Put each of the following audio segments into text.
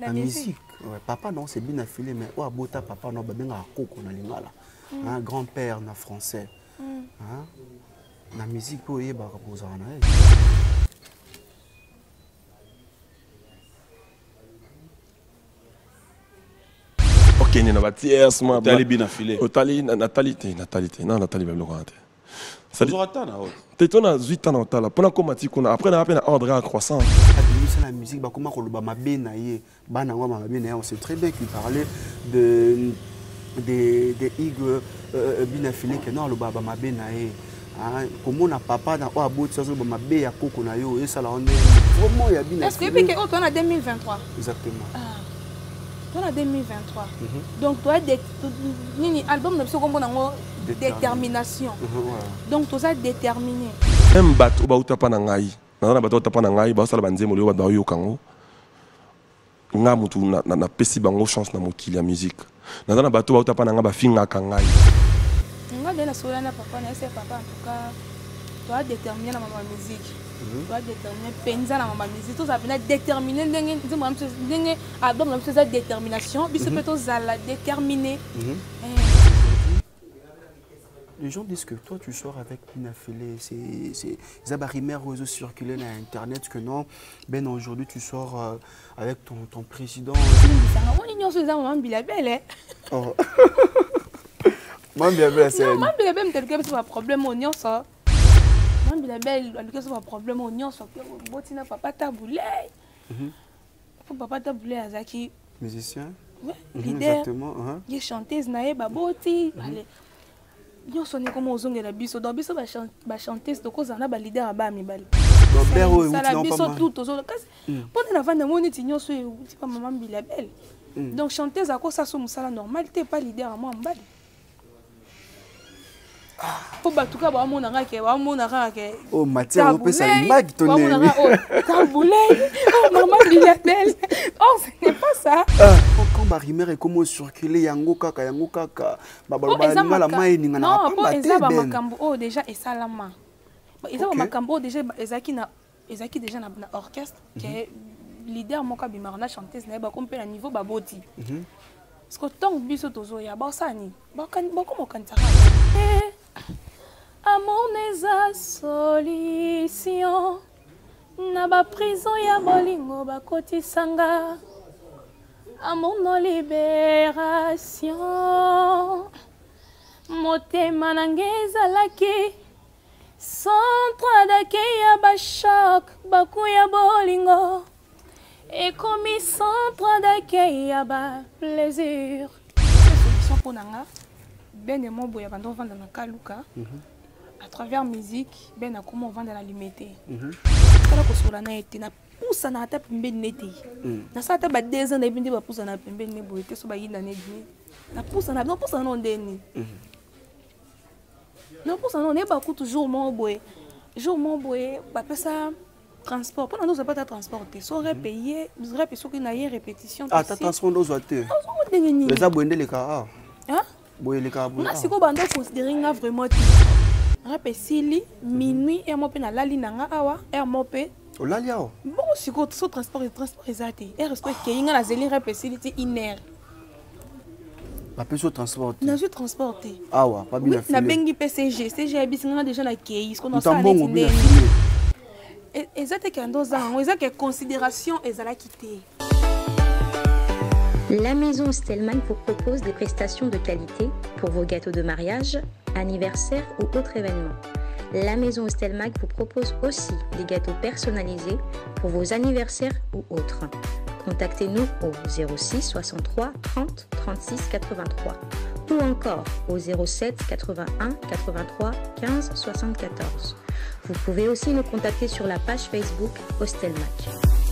La musique. Ouais, papa non, c'est bien affilé, mais oh abota papa non, ben un coco na lingala. Un grand-père na français. Hein? La musique pour y bah pour ça na. Ok, ni na batiers moi. T'es allé bien affilé. Natalité, non Nathalie même le grand. Ça dit. T'es ton à 8 ans en tala. Pendant qu'on m'a dit qu'on a après on a appelé André à croissant. La musique, bah comment on ma benaye, banangwa ma benaye, on sait très bien qu'il parlait de des higues bien affilées que non le baba ma benaye. Comment on a papa dans au bout de ça le ma bé ya koko na yo et ça là on est vraiment ya bien. Est-ce que puis que on a 2023? Exactement. On a 2023. Donc toi nini album na biso kombo nango détermination. Donc tout ça déterminé. Même bat au bauta pa na ngai. Na bato tapa na ngai ba sala banzemo leo ba yo kango. Nga mutu na pesi bango chance na mokili ya musique. Na bato bauta pa na nga ba finga ka ngai. Nga de la solana papa na ese papa en tout cas toi déterminer na ma musique. Toi déterminer penza na ma musique. Tout ça bien déterminer ndenge album na ça détermination, biso peut zala déterminer. Les gens disent que toi tu sors avec Pinafélé, c'est Zabarimère réseau circulé sur internet que non, ben aujourd'hui tu sors avec ton président. On se maman Bilabel. Oh. Maman Bilabel c'est. Non, maman Bilabel quelque chose pas problème on ça. Maman Bilabel quelque chose pas problème on ça. Botina papa taboulé. Papa taboulé azaki musicien. Ouais, leader. Exactement. Il chanteuse nae baboti. Allez. Nous sommes comme aux ongles de la biso. Dans biso ba chanteuse de cause on a ba leader ba mi bali. Donc père oui, ça la biso tout aux autres. Pendant la fin de mon étignon so ti pas maman Bilabel. Donc chanteuse à cause ça so musala normal t'es pas leader à moi en bali. Pour tout cas ba mon nga ke oh Mathieu on peut ça mag tonner. Taboulé. Oh maman Bilabel. Oh ce n'est pas ça. Quand Barimère est comme circuler yango kaka ba la mai ninga na pas. Non, ezaba makambo oh déjà et salama. Ezaba makambo déjà ezaki déjà na orchestre que leader moka bimarna chanteuse na ba compé na niveau baboti. Parce que tant biso tozo ya ba sani ba comme kantaka. Amour neza solution na ba prison ya bolingo ba kotisanga. Amour no libération motema nangeza laki centre d'accueil ya ba choc baku ya bolingo et comme centre d'accueil ya ba plaisir solution pour nanga ben de mon boya bando vendre na kaluka à travers musique ben a comment vendre la limité kala ko sura na été na poussa na ata pembeni neti na sa ata ba 2 ans na bindi ba poussa na pembeni ne boyete so ba yinda ne dini na poussa na non ndeni non poussa non ne ba ku toujours mon boy ba pesa transport pendant nous pas transporter so repayé nous repayé so que na y répétition ah ta transport nous zoté les abonde les ka hein boy les ka boy si ko bando considérer nga vraiment rapesili minuit et mo pe na lali nanga awa et mo pe Olaliao. Bon, si vous avez transport exacté. Et respect que vous avez la facilité inerte. La personne transportée. Nous transporté. Ah ouais, pas bien. Na bengi PCG, CG a déjà na kei, ce qu'on a ça. Exact que dans un, exact que considération et la quitter. La maison Stelmach vous propose des prestations de qualité pour vos gâteaux de mariage, anniversaire ou autres événements. La maison Stelmach vous propose aussi des gâteaux personnalisés pour vos anniversaires ou autres. Contactez-nous au 06 63 30 36 83 ou encore au 07 81 83 15 74. Vous pouvez aussi nous contacter sur la page Facebook Stelmach.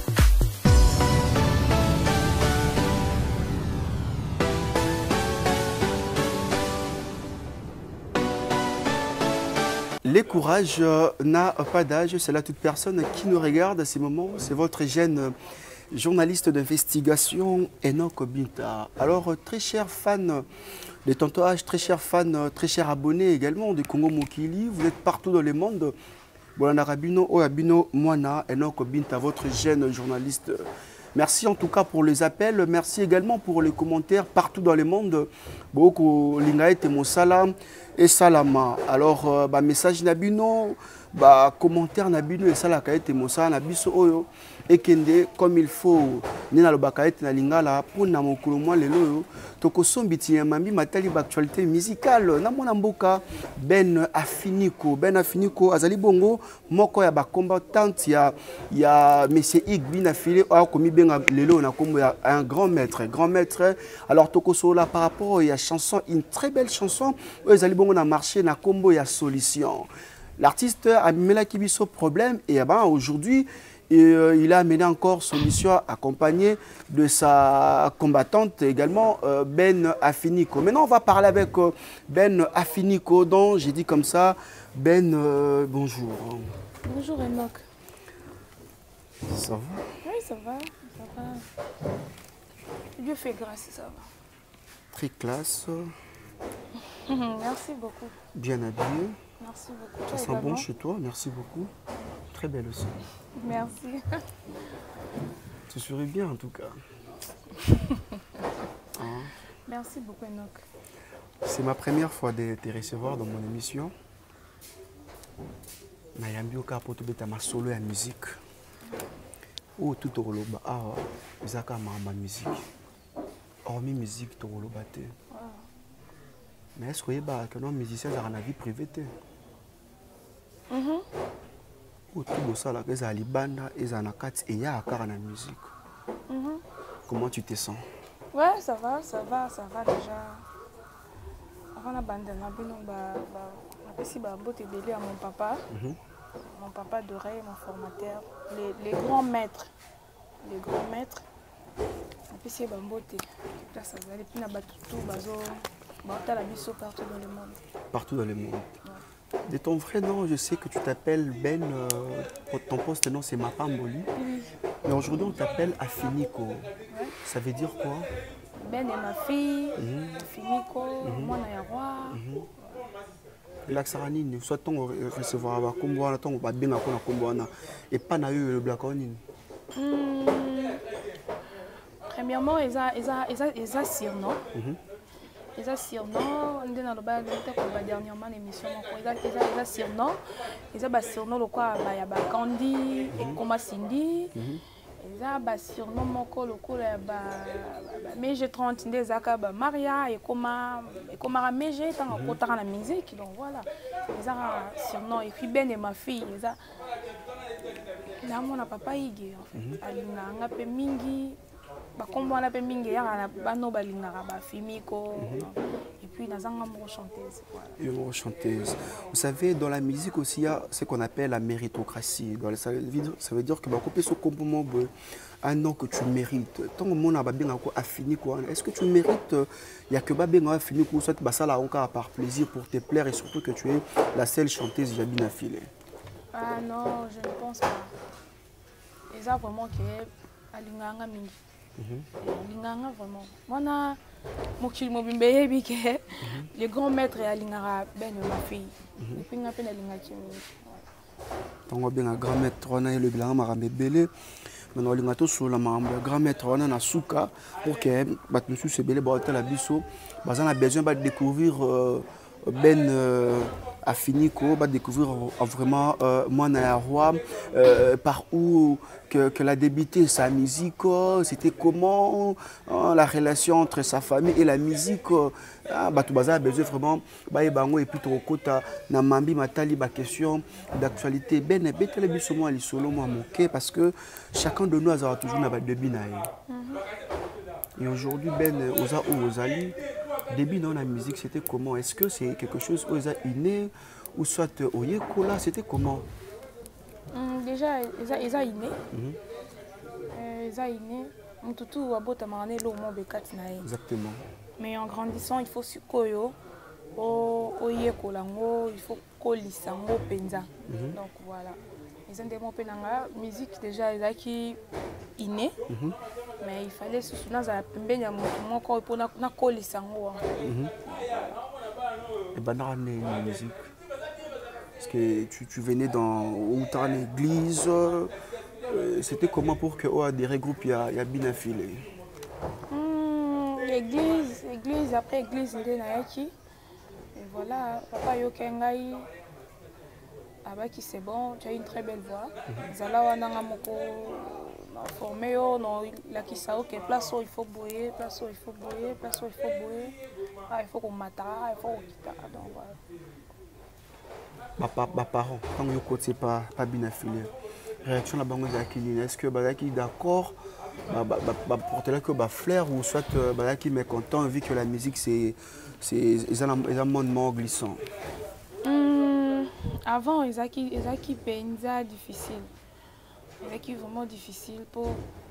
Les courages n'a pas d'âge, c'est là toute personne qui nous regarde à ces moments. C'est votre jeune journaliste d'investigation, Enoch Binta. Alors, très cher fan de Tontoage, très cher fan, très cher abonné également de Congo Mokili, vous êtes partout dans le monde. Bon, Abino Moana, Enoch Binta, votre jeune journaliste Merci en tout cas pour les appels. Merci également pour les commentaires partout dans le monde. Beaucoup lingaete mosala et salama. Alors, message nabino, commentaire nabino et salaka ete mosala nabiso oyo et kende comme il faut. Nina lo bakaete na lingala pour na mokolo mwa lelo yo. Toko sombiti ya mambi matali actualité musicale. Na mona mboka Ben Afiniko. Ben Afiniko azali bongo moko ya combattante ya monsieur Igbi na filé a komi benga lelo na kombo ya un grand maître. Grand maître. Alors toko sola par rapport à chanson, une très belle chanson. Azali bongo na marché na kombo ya solution. L'artiste a mis la kibiso problème et aujourd'hui il a amené encore solution accompagné de sa combattante également Ben Afiniko. Maintenant on va parler avec Ben Afiniko dont j'ai dit comme ça Ben bonjour. Bonjour Enoch. Ça va? Oui ça va, ça va. Dieu fait grâce, ça va. Très classe. Merci beaucoup. Bien habillé. Merci beaucoup. Ça sent bon chez toi, merci beaucoup. Très belle aussi. Merci. Tu souris bien en tout cas. Hein? Merci beaucoup Enoch. C'est ma première fois de te recevoir dans mon émission. Nayambi oka pour te mettre ma solo et musique. Oh tout au loba ah zaka ma musique. Hormis musique to loba te. Mais est-ce que nos musiciens ont une vie privée? Ou tout ça là, ils ont les bandes, ils ont la carte et il y a la musique. Comment tu te sens? Ouais, ça va déjà. Avant la bande, on a beauté belé à mon papa. Mon papa d'oreille, mon formateur, les grands maîtres. Les grands maîtres. On a beauté. Là, ça va. Et puis, on a tout partout dans le monde. Partout dans le monde. Ouais. De ton vrai nom, je sais que tu t'appelles Ben, ton poste nom c'est Mapamboli. Oui. Mais aujourd'hui on t'appelle Afiniko. Ouais. Ça veut dire quoi? Ben est ma fille, Afiniko, moi na roi. L'axaranine, soit on recevoir la comboana, on va bien la comboana et pas na eu le blaconine. Premièrement, ils ont surnom. Ils ont surnom, on est dans le bas dernièrement l'émission, ils ont surnom, ils ont surnom le quoi, il y a Candy, Ekoma Cindy, ils ont surnom mon col le coup mais j'ai 30 des acas Maria Ekoma Meje tant que dans la musique donc voilà, ils ont surnom et puis Ben et ma fille, ils ont là mon papa Igé en fait, alina ngape mingi. Comme on a mingi ya bano balingara ba Fimiko et puis nazanga mo chanteuse voilà. Chanteuse. Vous savez dans la musique aussi il y a ce qu'on appelle la méritocratie. Ça veut dire que ba couper ce comportement un nom que tu mérites. Tant que mon a bien affini quoi. Est-ce que tu mérites il y a que ba bien affini quoi soit ça là encore par plaisir pour te plaire et surtout que tu es la seule chanteuse j'ai bien affilée. Ah non, je ne pense pas. Ils ont vraiment que alinganga mingi. Linganga vraiment. Moi mokili mobimbe yebi ke le grand maître et alingara Ben ma fille. Et puis ngape na lingaki mingi. Tango bien grand maître on a le bilan marambe belé. Maintenant lingato sur la marambe grand maître on a na suka pour que batmusu se belé ba hôtel abiso bazan a besoin de découvrir Ben Afiniko, va découvrir vraiment moi na roi par où que la débuté sa musique, c'était comment la relation entre sa famille et la musique. Tout bazar a besoin vraiment bango et puis trop kota na mambi matali ba question d'actualité Ben betele biso moi li solo moi moqué parce que chacun de nous a toujours na ba début na et aujourd'hui Ben oza ou ozali début dans la musique, c'était comment? Est-ce que c'est quelque chose où ils ont inné ou soit au Yekola, c'était comment? Déjà, ils ont inné. Ils ont inné. Tout à bota mané l'eau mon bécat nae. Exactement. Mais en grandissant, il faut sukoyo au Yekola il faut kolisango penza. Donc voilà. Ils ont développé la musique déjà ils ont qui inné. Mais il fallait se souvenir à pembeni mon corps pour na kolisango. Et banane une musique. Parce que tu venais dans une église c'était comment pour que vous adhérez au groupe, il y a bien affilé? Église, après église, il y a et voilà, papa Yokengai, qui c'est bon, tu as une très belle voix. Zala Wananga Moko, formé, la qui sait que place où il faut bouiller, place où il faut bouiller, place où il faut bouiller. Il faut qu'on matara, il faut qu'on quitte. Donc voilà. Ma parent, quand vous côté pas bien affilé, réaction la banque de est-ce que Badaki d'accord pour te dire que flair ou soit Badaki mécontent vu que la musique c'est un monde glissant. Avant, ils ont difficile. Ils vraiment difficile pour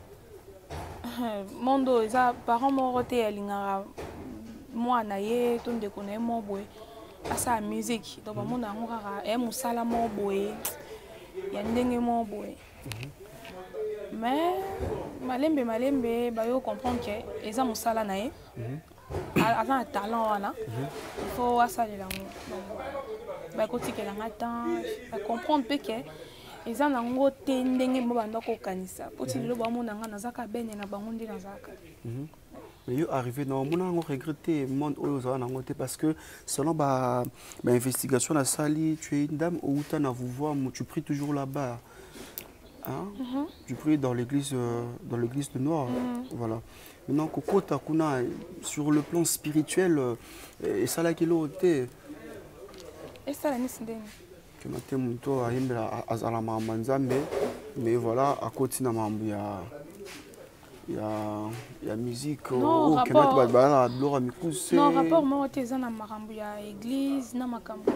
Mondo, ils ont parents m'ont roté moi naïe, tout de connaître mon boy. À sa musique, donc mon amour est musala mon boy. Il y a n'engue mon boy. Mais malembe, bah yo comprendre que ils ont musala naïe. Avant un talent voilà. Il faut assaler l'amour. Bah côté que la comprendre que ils ont un gros tendenge mo bando ko kanisa. Poti le ba mon nanga nazaka bene na bangondi nazaka. Mais yo arrivé dans mon ango regretter monde aux angoté parce que selon ba investigation la sali tu es une dame où tu na vous voir tu pries toujours là-bas. Hein? Tu pries dans l'église de Noir. Voilà. Maintenant kokota kuna sur le plan spirituel et ça là qui l'auté. Et ça la nisindeni. Que matin muto aimbela azala mama nzambe mais voilà à côté na mambu il y a musique non, rapport non rapport moi t'es na makambu ya église na makambu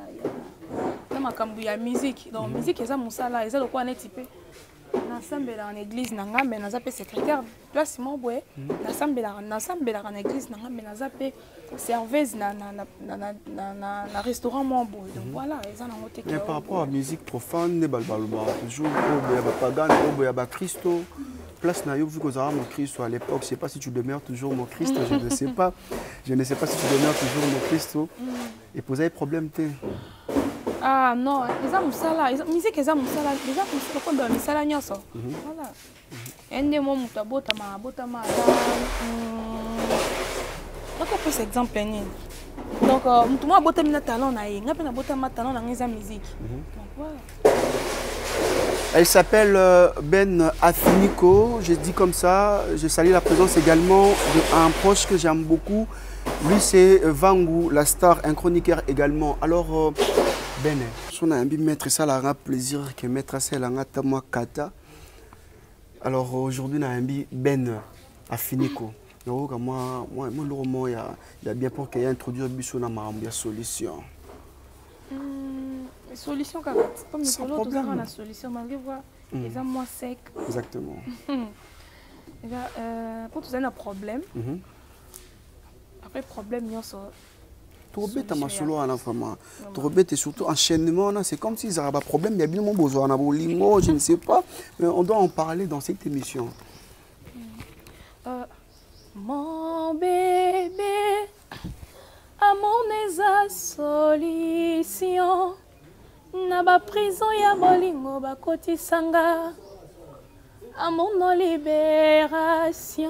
ya musique donc musique eza musala eza lokwa net type na sambela en église na ngambe na zape secrétaire place mo boye na sambela en église na ngambe na zape serveuse na restaurant mo boye donc voilà eza na ngote mais par rapport à musique profane ne balbalba toujours boya ba pagan boya ba Christo place na yo vu que vous avez mon Christ à l'époque je sais pas si tu demeures toujours mon Christ je ne sais pas si tu demeures toujours mon Christ et poser problème té. Ah non, les hommes musala, musique les hommes musala, les hommes musala quoi dans musala nyoso. Voilà. Ende mo muta bota ma. Donc on peut cet exemple ni. Donc mutu mo bota mina talent na ye, ngapena bota ma talent na ngeza musique. Donc voilà. Elle s'appelle Ben Afiniko, je dis comme ça, je salue la présence également d'un proche que j'aime beaucoup. Lui c'est Vangu, la star, un chroniqueur également. Alors Ben, si on a un maître, ça a un plaisir que maître ça a un kata. Alors aujourd'hui, on a un Ben Afiniko. Donc moi, il y a bien pour qu'il y ait introduit une solution. Solution comme nous avons la solution, malgré voir les hommes moins secs. Exactement. Pour tout ça, un problème. Après problème, il y a ça. Trop bête à ma solo à la femme. Trop bête et surtout enchaînement, c'est comme s'ils avaient un problème. Il y a bien mon besoin, je ne sais pas. Mais on doit en parler dans cette émission. Mon bébé, à mon solution. Na prison ya bolingo ba koti sanga. À mon libération.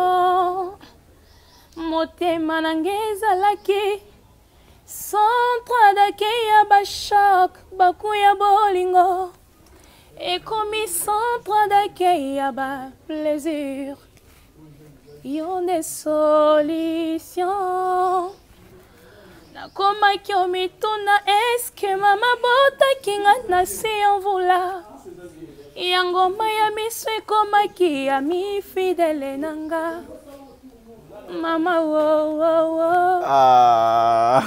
Motema nangeza laki. Centre d'accueil ya bachok, baku ya bolingo. Et comme centre d'accueil ya ba plaisir. Yon des solutions. Na koma kiomi tuna eske mama bota kinga na si en vula. Yangoma ya miswe koma ki ya mi fidèle nanga. Maman, wow. Ah.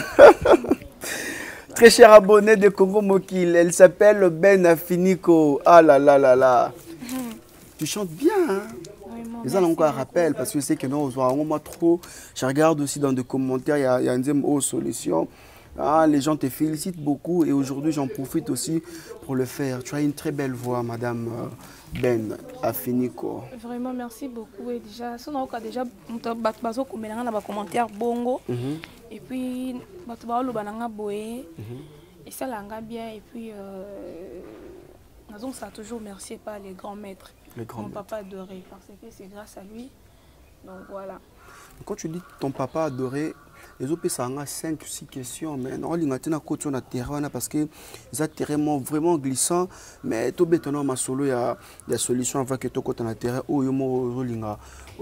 Très cher abonné de Congo Mokil, elle s'appelle Ben Afiniko. Ah là là là là. Tu chantes bien, hein? Et ça, encore un rappel, parce que je sais que non, on trop. Je regarde aussi dans des commentaires, il y a une deuxième solution. Ah, les gens te félicitent beaucoup et aujourd'hui, j'en profite aussi pour le faire. Tu as une très belle voix, madame. Ben Afiniko. Vraiment merci beaucoup et déjà si on a déjà bazo komelanga na ba commentaire bongo et puis bato ba loba nanga boye et ça langa bien et puis Donc ça a toujours remercié par les grands maîtres. Mon papa adoré, parce que c'est grâce à lui. Donc voilà. Quand tu dis ton papa adoré, les autres ça a 5 ou 6 questions, mais non, il y a un terrain parce que c'est terrain vraiment glissant, mais tout béton ma solo il y a des solutions avant que tu côté na terrain ou yo mo rolinga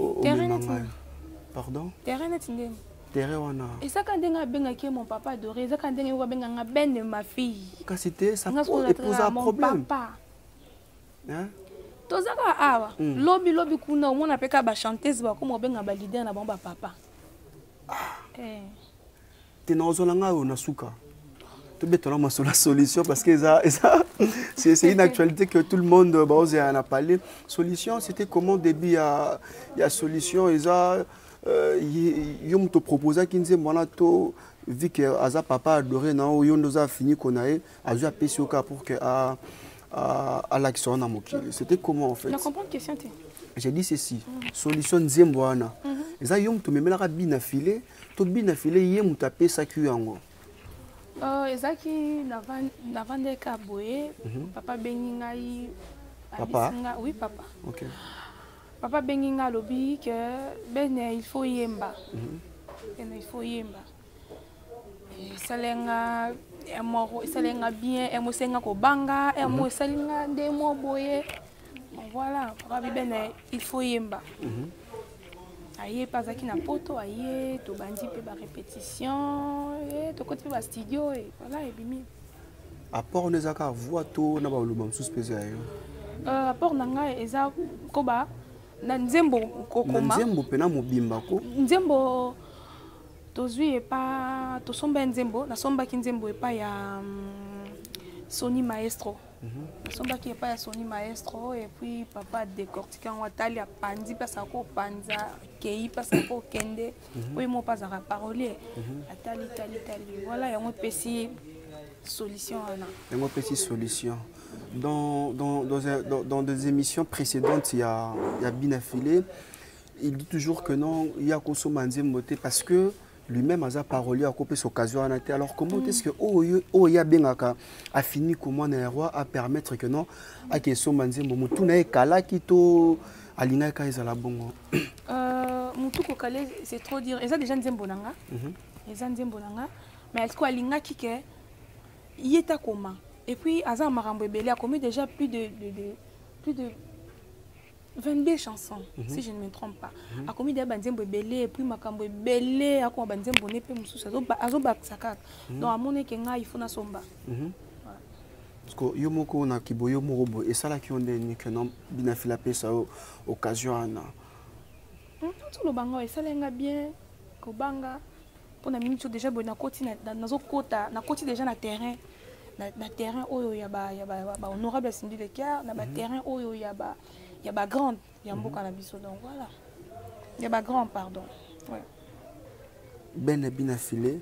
pardon terrain net ndé terrain wana et ça quand denga benga ki mon papa adoré ça quand denga benga nga ben de ma fille quand c'était ça pose un problème papa hein tozaka awa lobi kuna omona peka ba chanteuse ba comme benga ba leader na bon ba papa Tenazolanga ou Nasuka. Tu mets la solution parce que c'est une actualité que tout le monde en a parlé. Solution, c'était comment début il y a solution. Ils ont proposé qu'ils disaient voilà to vu que Aza papa adoré non ils ont fini qu'on a eu Aza PCOK pour que à l'action na moki. C'était comment en fait? Je comprends la question. J'ai dit ceci. Solution Nzemboana. Et ça, yom tu me mets la bine filé, tu bine filé, yem tu tapé ça cuango. Ezaki navande kaboye, papa bengingai. Papa? Oui, papa. Ok. Papa benginga lobi que ben il faut yemba. Il faut yemba. Salenga salenga bien, emo senga ko banga, emo salenga demo boye. Voilà, papa ben il faut yemba. Aïe, pas qui na poto, aïe, to bandi pe ba répétition, et to côté ba studio et voilà et bimi. À part les accords voix to na ba lubam sous spécial. À part nanga eza koba na nzembo kokoma. Nzembo pena mobimba ko. Nzembo to zui e pa to somba nzembo, na somba ki nzembo e pa ya Sony Maestro. Somba qui est pas Sony Maestro et puis papa décortiquant watali a pandi pas ça ko panza kei pas ça ko kende oui moi pas à parler atali voilà y a un petit solution là y a un petit solution dans des émissions précédentes il y a bien affilé il dit toujours que non il y a consommer nzemboté parce que lui-même a parolé à couper cette occasion. Alors comment est-ce que Oya Bengaka a fini comment un roi à permettre que non à que son manzembo mutu na ekala kito alinga ka ezala bongo. Mutu ko kale c'est trop dire. Eza déjà nzembo nanga. Eza nzembo nanga. Mais est-ce que alinga kike yeta comment? Et puis aza marambo ebele a commis déjà plus de 22 chansons, si je ne me trompe pas. A commis des banzembo belé et puis makambo belé a commis banzembo ne pe mususa azo baksakat. Donc à mon ékenga il faut na somba. Parce que yomoko na kiboyo morobo et ça là qui ont des que non binafila pe ça occasion ana. Tout le bango et ça lenga bien ko banga pour na minute déjà bona koti na zo kota na koti déjà na terrain. Na terrain oyo ya ba honorable Cindy Lecar na ba terrain oyo ya ba grande ya mboka na biso donc voilà ya ba grand pardon ouais ben bien filé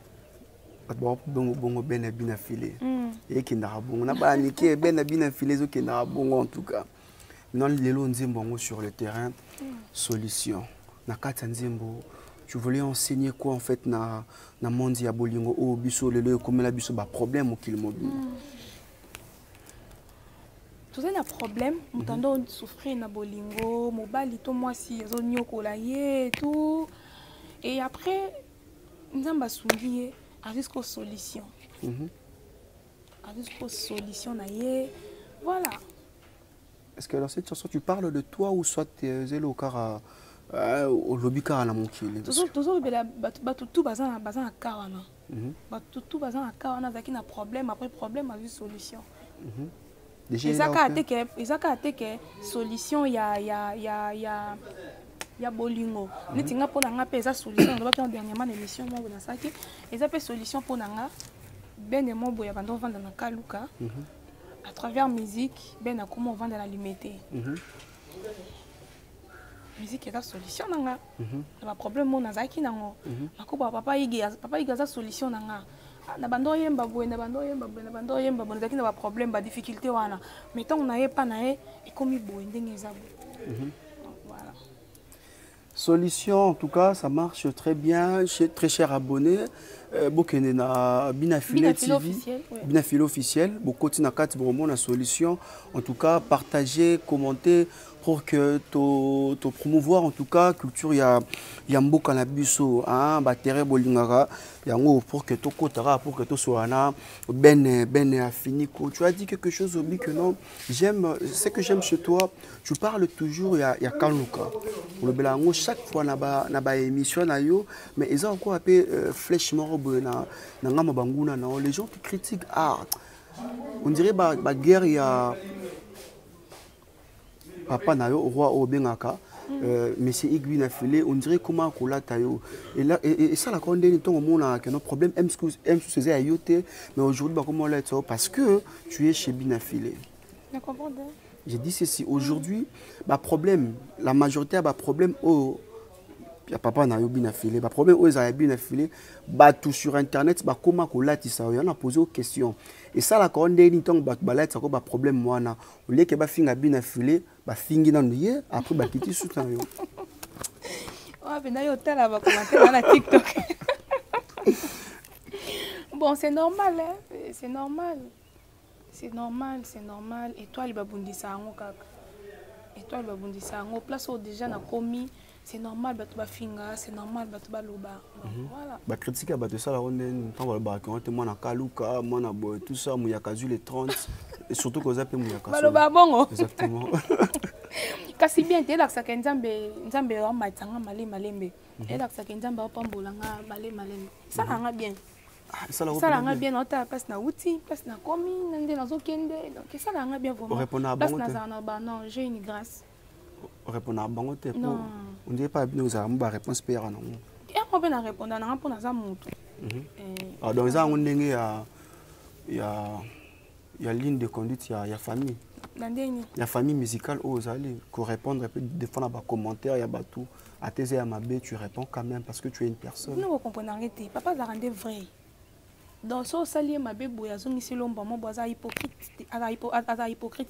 bongo ben bien filé et qui n'a bon na ba niké ben bien filé zo qui n'a bon en tout cas non lelo nzembo sur le terrain solution na kata nzembo tu voulais enseigner quoi en fait na monde ya bolingo o biso lelo comme la biso ba problème qu'il mobile. Tout ça un problème, m'entendons souffrir na bolingo, mobali to moi si zo nyokola ye tout. Et après nzamba sungiye a jusqu'aux solutions. A jusqu'aux solutions na ye. Voilà. Est-ce que dans cette chanson tu parles de toi ou soit zelo kara au lobby kara na monkile? Toujours tout bazan kawana. Tout bazan kawana zaki na problème après problème a juste solution. Ezaka ateke solution ya bolingo. Nitinga pona nga pe eza solution on va dernièrement émission mo na saki. Eza pe solution pona nga ben de mo boya bando vendre na kaluka. À travers musique ben na comment vendre la limité. Musique est la solution nanga. Na problème mo na zaki nango. Makoba papa iga solution nanga. Na bando yemba boye na bando yemba bon zaki na ba problème ba difficulté wana mais tant on a pas na e comme boye ndenge za voilà Solution, en tout cas, ça marche très bien. Chez très cher abonné. Bokene na Binafile TV, Binafile officiel. Beaucoup de nakati vraiment la solution. En tout cas, partager, commenter pour que to promouvoir en tout cas culture ya mboka na biso hein battere bolingara yango pour que to kotara pour que to soana ben afiniko. Tu as dit quelque chose Obi que non, j'aime ce que j'aime chez toi, tu parles toujours ya kaluka. Pour le belango chaque fois na ba émission na yo mais ils ont encore appelé flèche morobe na ngama banguna na les gens qui critiquent on dirait ba guerre ya papa na yo roi obengaka monsieur Igui na filé on dirait comment kolata yo et là et ça la condamne ton mona que nos problèmes aime ce à yoté mais aujourd'hui bah comment là parce que tu es chez Binafile. Je comprends. J'ai dit ceci aujourd'hui bah problème la majorité a bah problème au ya papa na yo Binafile bah problème aux a Binafile bah tout sur internet bah comment kolati ça on a posé aux questions et ça la condamne ton bah balette ça quoi problème moi na au lieu que bah finga Binafile ba fingi na ndiye après ba kiti soutan yo. Ah ben d'ailleurs tel va commenter dans la TikTok. Bon, c'est normal hein, c'est normal. C'est normal et toi il va bondisa ngo kaka. Et toi il va bondisa ngo place où déjà na commis, c'est normal ba tuba finga, c'est normal ba tuba loba. Voilà. Ba critique ba de ça la on temps ba quand moi na kaluka, moi na boy tout ça mu yakazu les 30 et surtout que ça peut mu yakazu. Ba loba bongo. Exactement. Kasi bien te la sa nzambe wa matanga malembe. Et la sa nzambe wa pambola nga malembe. Ça nga bien. Ça l'a bien noté parce na outil parce na komi nande na zokende donc ça l'a bien vraiment parce na ba non j'ai une grâce répondre à bangote pour on dirait pas bien nous avons ba réponse père non et on peut na répondre na pour na za mutu donc ça on ndenge ya ligne de conduite ya famille la famille musicale aux allez pour répondre peut défendre ba commentaire ya ba tout à tes à ma bé tu réponds quand même parce que tu es une personne nous comprenons arrêter papa ça rendait vrai. Dans ce salier ma bébé a zongi silomba mo boza hypocrite aza hypocrite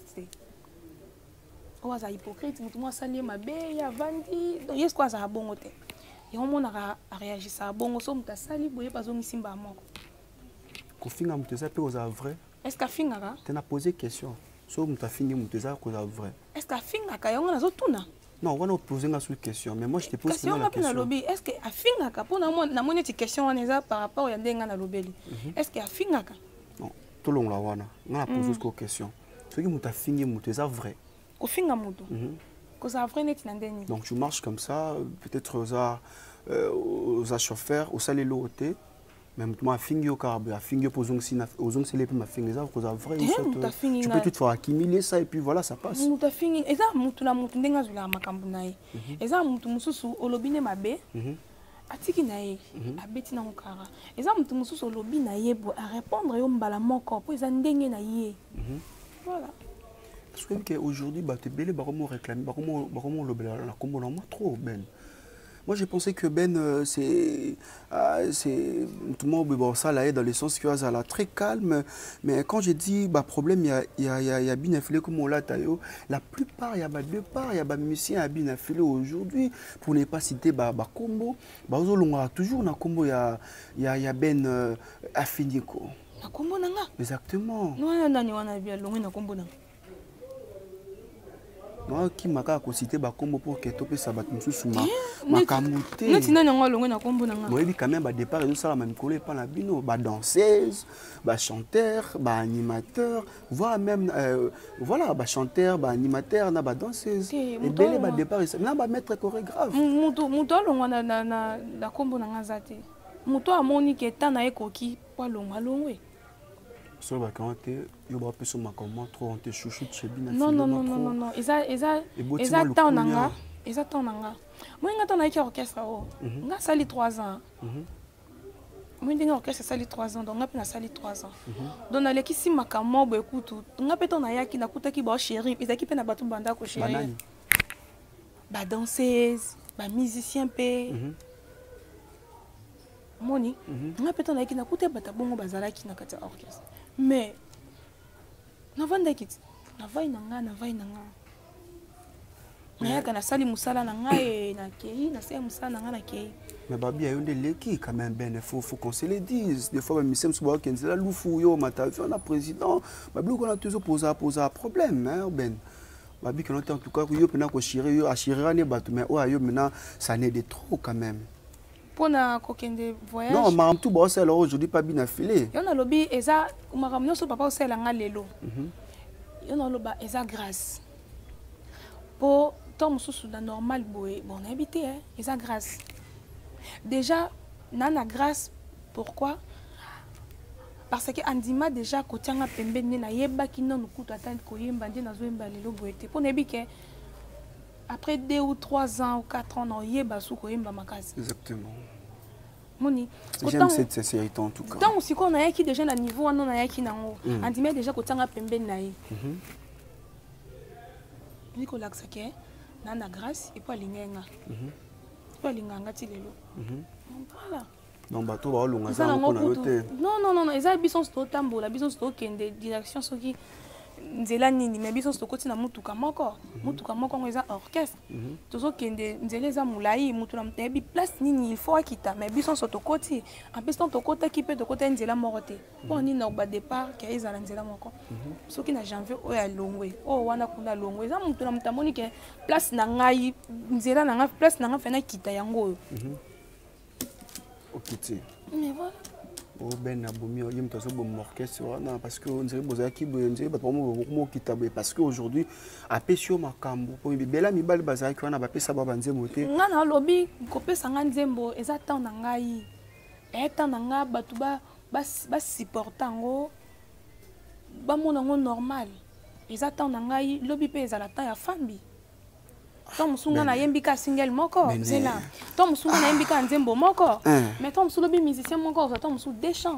o aza hypocrite mutu mo salier ma bébé ya vandi donc est-ce quoi ça bongo te et on mona a réagi ça bongo so muta sali boye pa zongi simba moko ko finga mutu ça peut oza vrai est-ce que finga ka tu n'as posé question so muta finga mutu ça ko oza vrai est-ce que finga ka yonga na zo tuna. Non, on a posé une question, mais moi je te pose la question. Est-ce que Afingaka pour na moni question on est par rapport à ndenga na lobeli. Est-ce que Afingaka? Non, tout long la wana. On a posé une question. Ce qui muta fingi mutu ça vrai. Ko finga mutu. Ko ça vrai net na ndeni. Donc tu marches comme ça, peut-être aux chauffeurs, au salé l'hôtel. Même moi fingi au carbe, fingi posons si ozong c'est les plus ma fingi ça ko ça vrai. Tu peux tout faire accumuler ça et puis voilà ça passe. Muta fingi eza mutu la mutu ndenga zula makambu nae. Eza mutu mususu olobine mabe. Atiki nae abeti na nkara. Eza mutu mususu olobi na yebo à répondre yo mbala moko po eza ndenge na ye. Voilà. Parce que aujourd'hui ba te belé ba comment réclamer ba comment lobela la combo na moi trop ben. Moi, j'ai pensé que Ben, c'est tout le monde bon, ça là dans le sens que ça là très calme. Mais quand j'ai dit bah problème, il y a Binafile comme on l'a taillé. La plupart, il y a deux parts, il y a musiciens à Binafile aujourd'hui. Pour ne pas citer bah combo, bah on a toujours na combo il y a Ben Afiniko. Na combo nanga. Exactement. Non, on a bien long na combo nanga. Moi qui m'a cité ba combo pour que topé ça bat mususu ma kamuté. Non sinon on longo na combo nanga. Moi dit quand même ba départ et ça la même collé pas la bino ba danseuse, ba chanteur, ba animateur, voire même voilà ba chanteur, ba animateur na ba danseuse. Et belé ba départ et ça na ba maître chorégraphe. Muto longo na combo nanga zate. Muto amoni ke tana ekoki pa longo longwe. So ba quand yo ba peso makambo trop on te chouchoute chez Binafile. Non. Eza tananga. Eza tananga. Moi nga tana ki orchestre o. Nga sali 3 ans. Moi ndinga orchestre sali 3 ans donc nga pena sali 3 ans. Donc na leki si makambo bo ekutu. Nga peto na yaki na kutaki ba chéri, ezaki pena batu banda ko chéri. Ba danseuse, ba musicien pe. Moni, nga peto na yaki na kutaki bata bongo bazalaki na kati orchestre. Mais na vanda kit na vai nanga Nayaka na sali musala na ngai na kei, na sali musala na ngai na kei. Mais babi a eu des léquilles quand même, ben, faut qu'on se le dise. Des fois, même si on a là, l'oufou, yo, on a président, babi, on a toujours posé un problème, hein, ben. Babi, qu'on a en tout cas, yo, maintenant, qu'on chire, yo, à chirer, mais oh, yo, maintenant, ça n'est de trop quand même. Pour na kokende voyage. Non, mais tout bon, c'est alors aujourd'hui pas bien affilé. Yo na lobi eza makamno so papa osela nga lelo. Yo na loba eza grâce. Pour tom sous na normal boy, bon habité hein, eza grâce. Déjà nana grâce pourquoi? Parce que andima déjà kotianga pembe ne na yeba kino nukuta tant koyemba ndi na zoemba lelo boyete. Pour nebike après 2 ou 3 ans ou 4 ans, on y est basou koyemba makasi. Exactement. Moni. J'aime cette sincérité en tout cas. Tant aussi qu'on a qui déjà na niveau on a qui nango. On dit mais déjà kotanga pembe naï. Ni ko laksa ke nana grâce et pas lingenga. Pas linganga ti lelo. Voilà. Donc bateau ba longa za ko na yote. Non, eza bison sto tambola, bison sto kende direction soki nzela nini mais biso stokoti na mutuka moko ngo eza orchestre tozo kende nzela eza mulai mutu na mtebi place nini il faut akita mais biso stokoti en plus tant tokota ki pe tokota nzela moko te pour ni na ba départ ke eza na nzela moko soki na janvier o ya longwe o wana kuna longwe eza mutu na mtamoni ke place na ngai nzela na ngai place na ngai fena kita yango okiti mais voilà. Oh ben abomi il me tazo bon orchestre non parce que on dirait bozaki bonze ba mo kitabe parce que aujourd'hui a pesio makambo po bela mibali bazaki wana ba pesa ba banze moté nga na lobi ko pesa nga nzembo eza temps na ngai eta na nga batu ba supportango ba mona ngo normal eza temps na ngai lobi pe eza la temps ya fambi Tom musunga na yembika single moko zela Tom musunga na yembika nzembo moko mais Tom musulo bi musicien moko Tom musu des chants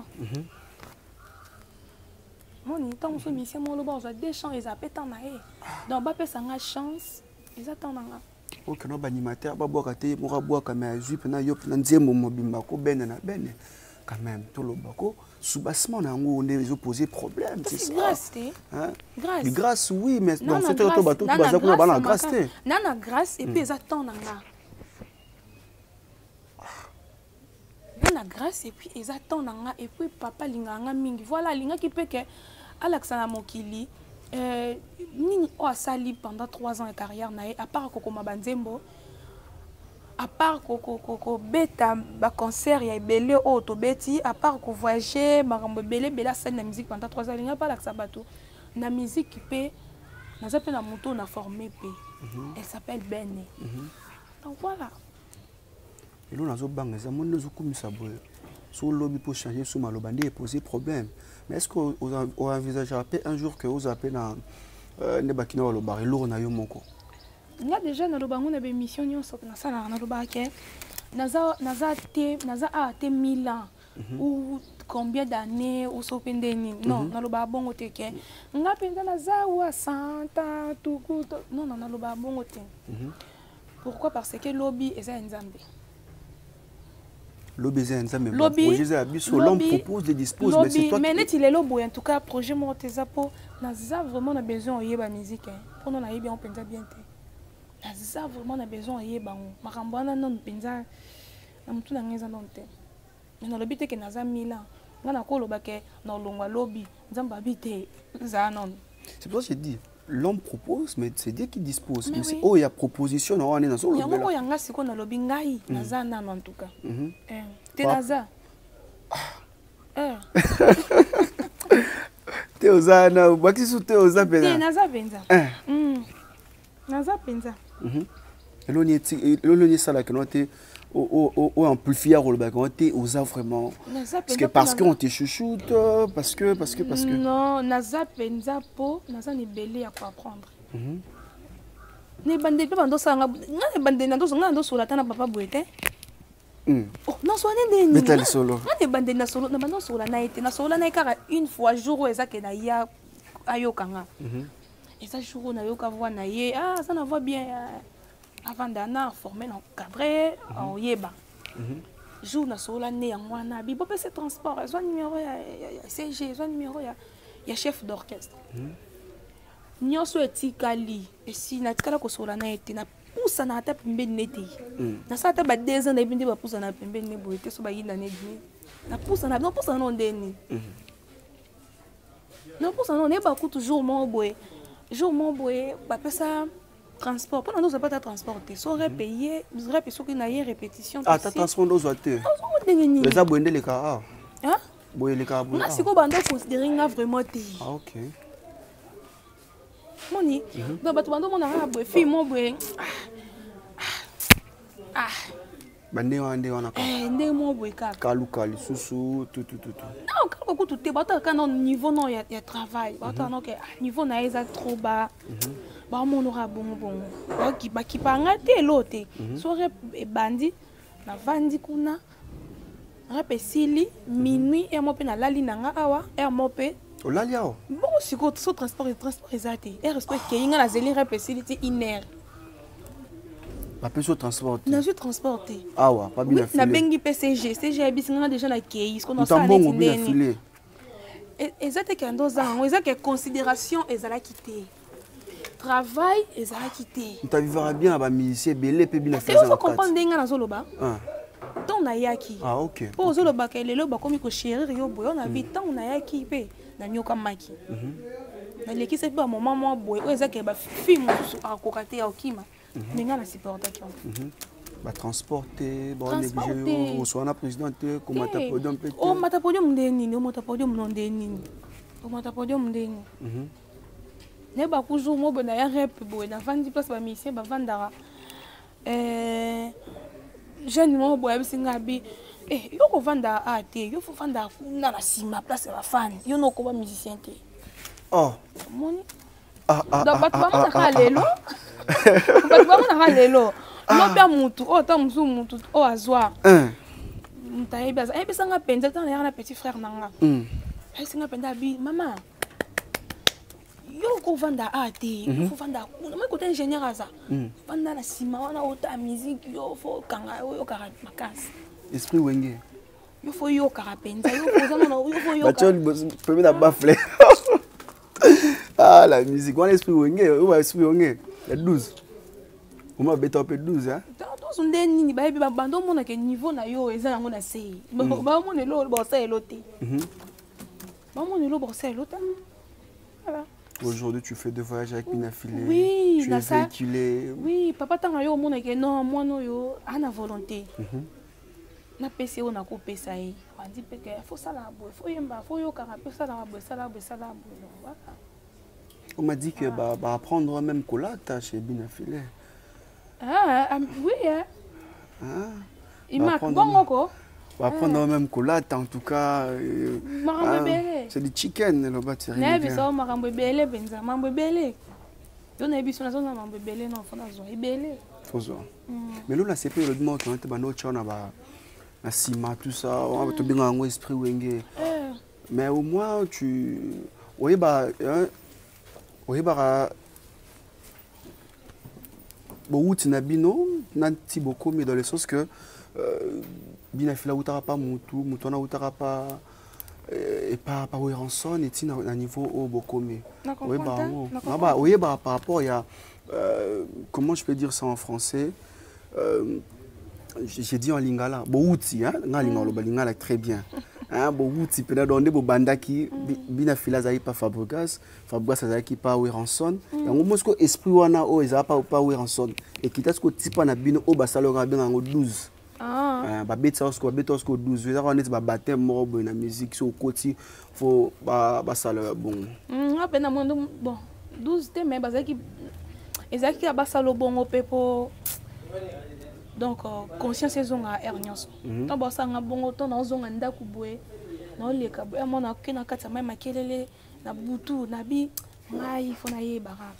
moni Tom musu musicien moko ba za des chants ils appellent na e donc ba pesa nga chance ils attendent nga OK no ba animateur ba boka te mo boka kama jupe na yop na nzembo mobimba ko bene na bene quand même tout le bako soubassement na ngo on est opposé problème c'est ça grâce hein grâce grâce oui mais dans cette auto bateau tout baza ko ba grâce te nana grâce et puis ils attendent nga nana grâce et puis ils attendent nga et puis papa linga nga mingi voilà linga qui peut que Alexandra Mokili nini o asali pendant 3 ans de carrière na à part kokoma banzembo à part ko beta ba concert ya belé auto beti à part ko voyager makambo belé bela scène na musique pendant 3 ans linga pas la sabato na musique qui peut na zape na moto na formé p elle s'appelle Bene donc voilà et nous nazo banga za monde zo kumisa boye so lobby pour changer sous maloba ndé poser problème mais est-ce que on envisagera un jour que vous appelez na ne bakina walo bari lourd na yo moko nga déjà na lobango na émission nyonso na sala na lobake naza a te 1000 ans ou combien d'années ou so pendeni non na loba bongo te ke nga penda naza wa santa tukuto non na loba bongo te pourquoi parce que lobby eza nzambe lobby eza nzambe projet za biso l'homme propose de dispose mais c'est toi mais neti lelo boy en tout cas projet mo teza po naza vraiment na besoin oyeba musique pour non na yebi on penza bien te ça vraiment a besoin de bango makambo wana non penza na mutu na ngeza non te mais na lobby te ke naza 1000 ans ngana ko loba ke na longwa lobby nzamba bité za non c'est pour ça que je dis l'homme propose mais c'est Dieu qui dispose mais c'est oh il y a proposition on est dans solo yango ko yanga siko na lobby ngai naza nano en tout cas te naza te ozana bakisu te ozapenza te naza penza naza penza eloni sala que noté au amplifier le baganté aux vraiment parce que on te chouchoute parce que non naza penza po naza ni belé à quoi apprendre ne bande pe bando sanga ngane bande na ndo sola tana papa boete oh non so nende ni metal solo ngane bande na solo na bando sola na été na sola na kara une fois jour ezake na ya ayokanga et ça jour on a eu qu'à voir naïe ça na voit bien avant d'ana formé dans cadré en yeba jour na sola né en wana bi bopé c'est transport soit numéro ya CG soit numéro ya chef d'orchestre nyonso etikali esi natikala kosola na ete na pusa na ata pembeni nete nasala ata ba 2 ans na yebi nde bapusa na pembeni ne boye te so bayinda ne dine na pusa na ndeni na pusa na neba ku toujours mon boye bapesa transport pendant nous pas ta transporter so repayé nous repayé soki na ye répétition ah ta transport dozo te les abonde les cas hein boye les cas boye si ko bando considérer nga vraiment te ah OK moni donc bato bando mona na boye fille mon boye bande wana ka ndenge mon boye ka kaluka susu tout non kako tout te bato kana niveau non ya travail bato non que niveau na eza trop bas ba monora bon ki panga te lote so bandi na vandi kuna rapesili minuit et mope na lali nanga awa et mope o lali awa bon siko so transport ezate et respect ke inga na zeli rapesili ti iner ba peso transport na je transporter awa pas bien na bengi PCG bisinga déjà na kei ce qu'on a ça ndeni ezate ke ndoza ngo ezake considération ezala kité travail ezala kité tu vivras bien à ba musicien belé pe bina faire ça tu comprendre ndenga na zoloba tant na yaki ah OK po zoloba ke lelo ba komi ko chérir yo boyo na vie tant na yaki pe na nyoka maki na leki se ba moment mo boy o ezake ba film a kokate ya okima ndenga na supporter ki ba transporter bon négligé au soit na présidente comme mata podium peut o mata podium ndeni o mata podium non ndeni o mata podium ndeni ne ba kuzu mo bona ya rep boy na vandi place ba mission ba vandara jeune mo boy bisinga bi yo ko vanda ate yo fo vanda na la sima place ba fan yo no ko ba musicien te oh moni da bat ba mo na lelo bat ba mo na lelo no pia mutu o ta mutu o azwa ntaye baza ebisanga penza ta na petit frère nanga singa penda bi mama yo ko vanda ate yo fo vanda kuna mai ko ta ingénieur aza vanda na sima wana ota musique yo fo kanga yo kara makasi esprit wenge yo fo yo kara penza yo fo zanga no yo fo yo bachol premier na bafle ah la musique wana esprit wenge ou esprit wenge la 12 comment beta pe 12 hein dans ndeni ni ba bi bando mona ke niveau na yo eza yango na sei ba mona lo bo sa elote ba mona lo bo sa elote voilà. Aujourd'hui, tu fais des voyages avec Bina Filé. Oui, tu es véhiculé. Oui, papa tanga yo mona ke non moi no yo ana volonté. Na pesi on a coupé ça y. On dit que faut ça la boy, faut yemba, faut yo karape ça la boy, ça la boy. Voilà. On m'a dit que bah apprendre même colata chez Bina Filé. Oui hein. Ah. Il m'a bon encore. On va prendre même colata en tout cas. C'est du chicken le bâti. Ne biso makambo belé benza, mambo belé. Yo na biso na zona mambo belé non fona zo belé. Fozo. Mais là c'est pas le moment quand tu bano chona ba na sima tout ça, on va te bien en esprit wenge. Mais au moins tu oui bah beaucoup na bino nanti beaucoup mais dans le sens que Bina Fila utara pas mutu na utara pas et pas rançon et tina à niveau au bokome oui bah par rapport il y a comment je peux dire ça en français j'ai dit en lingala bouti hein nga lingala très bien hein bouti peut donner bo bandaki Bina Fila za pas Fabregas za ki pas oui rançon yango mosko esprit wana o eza pas oui rançon et kitas ko tipa na bino o basalo ga bien ngo 12 ba beta osko 12 eza on est ba baptême mort na musique sur côté faut ba sala bon apena mondo bon 12 te mais bazaki ezaki ba sala bon pepo donc conscience ezonga ernyos to ba sanga bongo to na zonga ndaku boye na oleka boye mona kena kata mai makelele na butu na bi ngai fona ye baraka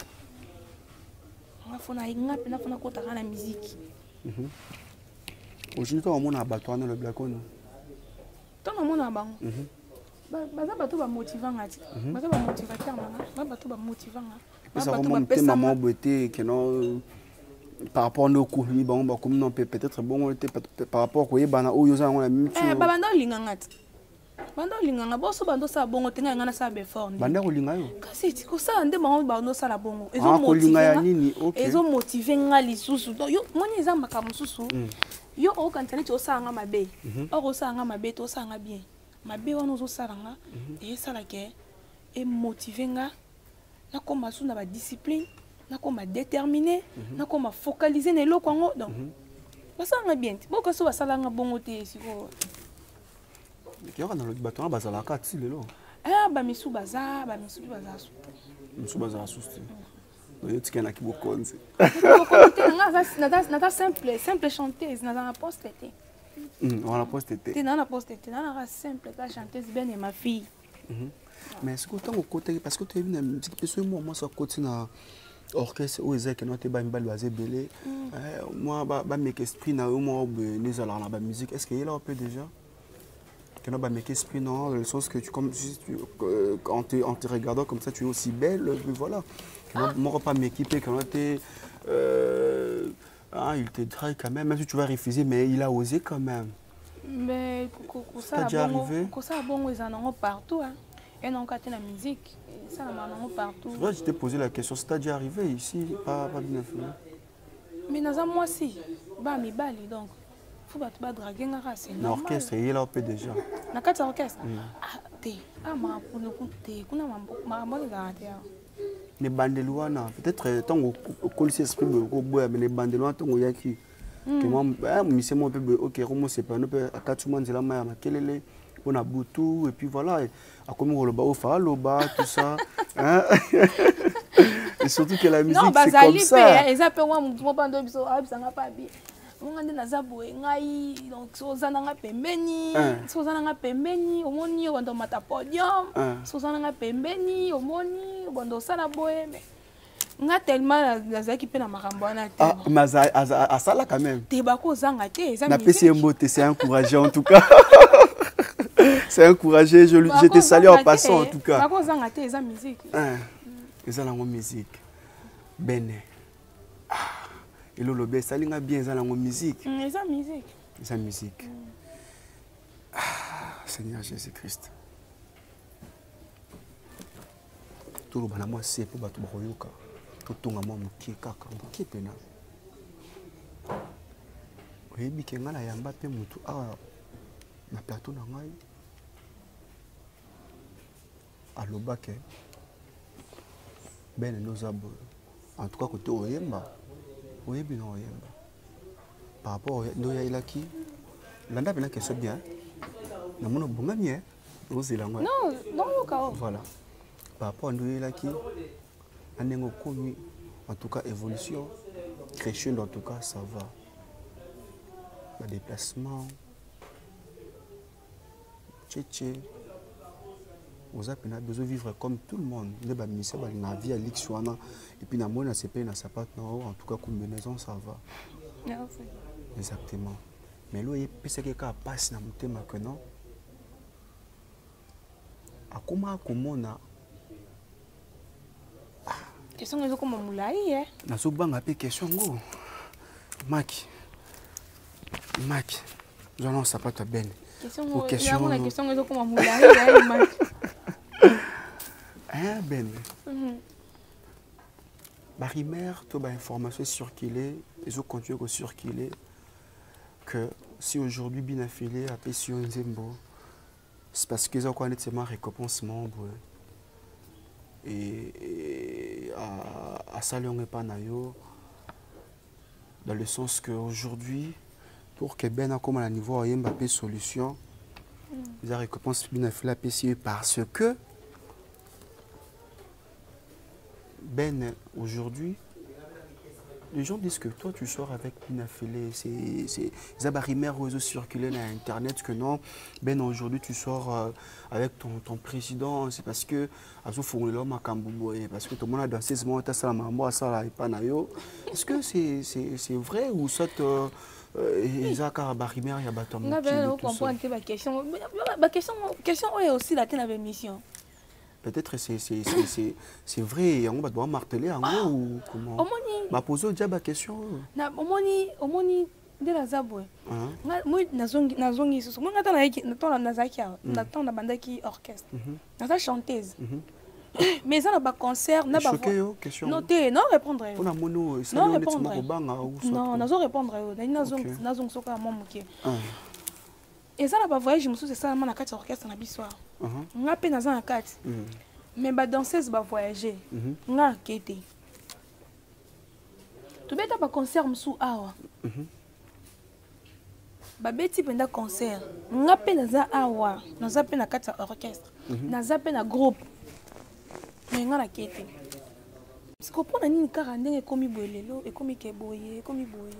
fona ngapi na fona kota na musique. Aujourd'hui, on a battu le blacon. Tant on a bango. Baza bato ba motivant ngati. Baza ba motivateur na bato ba motivant. Ça remonte maman beauté que non par rapport à nos cours bon bah comme non peut-être bon par rapport à quoi bana o yoza on a même banda linga ngati. bando linganga boso bando sa bongo tenga ngana sa be fort banda ko linga yo kasi ko sa ande bando sa la bongo ko linga ya nini okay ezo motiver nga lisusu yo moni eza makamu susu yo o kantane to sa nga mabe o sa nga mabe to sa nga bien mabe wana ozo sala nga e sala ke e motiver nga na koma suna ba discipline na koma déterminé na koma focaliser na eloko ngo donc basa nga bien boko so basala nga bongo te siko Kiyoka na lobi bato na bazala ka ti lelo. Ba misu baza su. Misu baza su. Yo tikena ki bokonzi. Nata simple chanteuse, nata poste te. On a posté te. Nana poste te, nana simple ta chanteuse ben et ma fille. Mais est-ce que tant au côté parce que tu es une musique personne moi ça côté na orchestre ou ezek no te ba mbali bazé belé. Moi ba make esprit na moi les ala na ba musique. Est-ce qu'il est là un peu déjà? Que non, bah, mais qu'est-ce que non, le sens que tu, comme, en te regardant comme ça, tu es aussi belle, mais voilà. Moi, pas m'équiper, quand tu il te drague quand même si tu vas refuser, mais il a osé quand même. Mais ça déjà arrivé? Ça bon, ils en ont partout, hein. Et non, quand tu la musique, ça en ont partout. C'est vrai, je t'ai posé la question, c'est déjà arrivé ici, pas bien fait. Mais dans moi aussi, bah, mes balles, donc. Faut pas draguer nga c'est normal. L'orchestre il est là peu déjà. Na kati orchestre. Ah te, ma pour le coup te, kuna ma bonne garantie. Les bandelouana, peut-être tant au collège esprit beaucoup boire mais les bandelouana tant au yaki. Que moi monsieur mon peu OK, comment c'est pas nous peut attachement de la main makelele, on a boutou et puis voilà à comment le bas au fa le bas tout ça. Et surtout que la musique c'est comme ça. Ils appellent moi bando biso abisanga pas bien. On a des nazaboué, ngai donc sozana pembeni, sozana pembeni, omoni wando mata podium, sozana pembeni, omoni wando sana boé mais nga tellement nazaki pe na makambo na te. Ah mais à ça là quand même. Te bako zanga te, ça me fait c'est encouragé en tout cas. C'est encouragé, je te salue en passant en tout cas. Bako zanga te, ça musique. Ça la musique. Bene. Et le lobby, ça linga bien dans la musique. C'est musique. C'est musique. Seigneur Jésus-Christ. Tout le monde c'est pour battre boyoka. Tout le monde mukie kaka, mukie pena. Oyebi ke ngala yamba pe mutu na plateau na ngai. Aloba ke ben nos abo. En tout cas côté oyemba. Oui, bien, par rapport à Noyailaki, l'anda bien que c'est bien. Non, non, voilà. Par rapport à Noyailaki, on a connu en tout cas évolution, crescendo en tout cas ça va. Le déplacement, tchétché. Vous avez besoin de vivre comme tout le monde. Vous avez besoin de vie à l'Ixuana. Et puis, dans mon ACP, dans sa part, en tout cas, combinaison, ça va. Merci. Exactement. Mais là, il y a ce qui passe dans mon thème que non. À comment on a. Question que comme moulaï, hein? Na so banga pe question go. Mac. Je non ça pas toi ben. Question. La question que comme moulaï, Mac. Hein, Ben. Barimère, toute l'information circulée, ils ont continué à circuler que si aujourd'hui bien affilé à Pession Zembo, c'est parce qu'ils ont connu seulement récompense membre et à Salion et Panayo, dans le sens qu'aujourd'hui, pour que Ben a comme à niveau à Mbappé solution, ils ont récompense bien affilé à Pession parce que Ben, aujourd'hui, les gens disent que toi, tu sors avec une affilée. C'est Zabarimère réseau circulé sur Internet que non. Ben, aujourd'hui, tu sors avec ton président. C'est parce que parce que tout le monde a dansé ce moment, tu as ça, est-ce que c'est vrai ou ça Zabarimère, il y a battu mon question. La question est aussi la mission. Peut-être c'est vrai, on va devoir marteler en gros ou comment. Ma poser déjà la question. Omoni nde naza boye moi nazongi susu moi ngata nazalaki awa natan nabandaki orchestre naza chanteuse mais eza na baconcert na non te non répondre yo non nazo répondre yo nazongi soki ya mwa moke eza na bavoyage mosusu esalama na kati ya orchestre na biso awa nga mpe naza na kati mais badanseuse bavoyage nga ake te tobeta baconcert mosusu awa babeti mpenza concert nga mpe naza awa naza mpe na kati ya orchestre naza mpe na groupe mais nga nake te parceke mpona nini kaka ndenge ekomi boye lelo ekomi ke boye ekomi boye.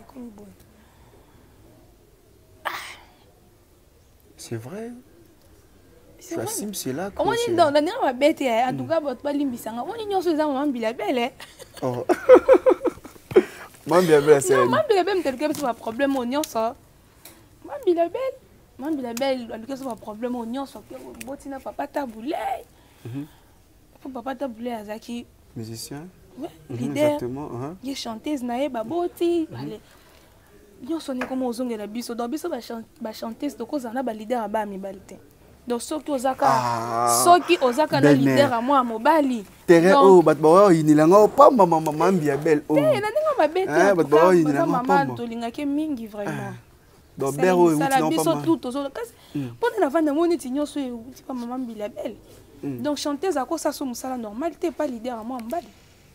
C'est vrai. Tu assumes cela. Comment on dit dans la dernière bête en tout cas votre balimbisanga. On ignore ce zaman maman bilabelle. Oh. Maman bilabelle c'est. Non, maman bilabelle tel que c'est pas problème on ignore ça. Maman bilabelle en tout cas c'est pas problème on ignore ça. Botina papa taboulé. Papa taboulé azaki musicien. Ouais, leader. Exactement. Il est chanteuse nae baboti. Allez. Nous sommes comme aux ongles de biso. Dans biso ba chanteuse donc on a ba leader à ba mibali te. Donc soki ozaka na leader à moi mobali. Terrain oh bat ba inilanga pamba maman biabel oh. Eh na ninga mabete. Bat ba inilanga pamba. To lingaki mingi vraiment. Donc bero ça la biso tout ozo kasi. Pona na vanda moni ti nyoso e ti pa maman biabel. Donc chanteuse à quoi ça so musala normal te pas leader à moi mobali.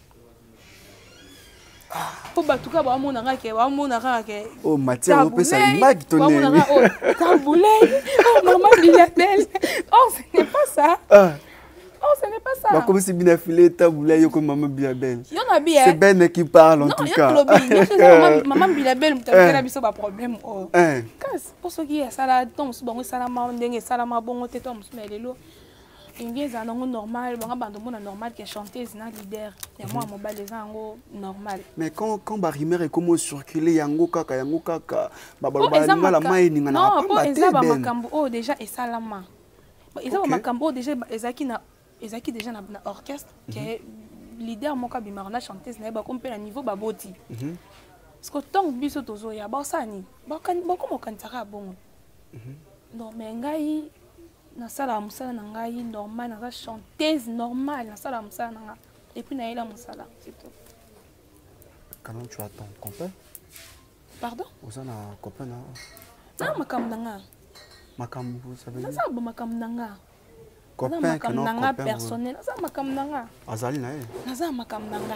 Pour batuka ba mona ngaka ke oh matière on peut ça image tonner oh taboulé oh maman biabel oh ce n'est pas ça oh ce n'est pas ça bah comme si bien affilé taboulé yo comme maman biabel yo na bien c'est Ben qui parle en tout cas non maman biabel mutaka na biso ba problème oh kas pour ceux qui ça la tom so bango sala ma ndenge sala ma bongo te tom so melelo ingeza nango normal banga bando mona normal que chanteuse na leader ya moi mobile zango normal mais quand barimer et comment circuler yango kaka ba la mai ninga na pas eza ba makambo oh déjà esalama eza ba makambo déjà ezaki déjà na orchestre que leader moka bimara na chanteuse na ba compé na niveau ba boti parce que tant biso tozo ya ba sani ba comme kantsaka bongo non mais ngai na sala musala na ngai normal na chanteuse normal na sala musala na et puis na ela musala c'est tout. Quand tu as ton copain pardon oza na copain na makam nanga ça veut dire ça ba makam nanga copain makam nanga personnel ça makam nanga azali na ye na makam nanga